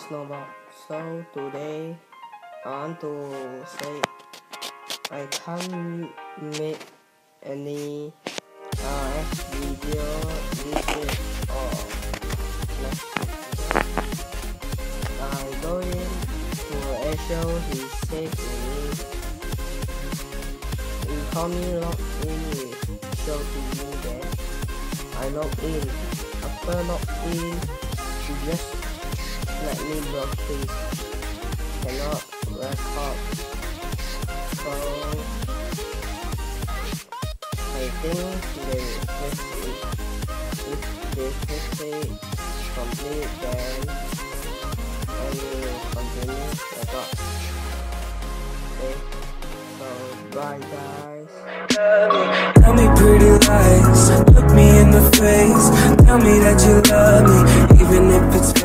Snowboard. So today I want to say I can't make any video this week or next week. I going to AirShou. He said to me, he called me log in with show TV. Then I log in. After log in, he just let me broadcast. Cannot record. So I think they fix it. If they fix it complete, then I will continue record. Okay, so bye guys. Tell me pretty lies, look me in the face. Tell me that you love me, even if it's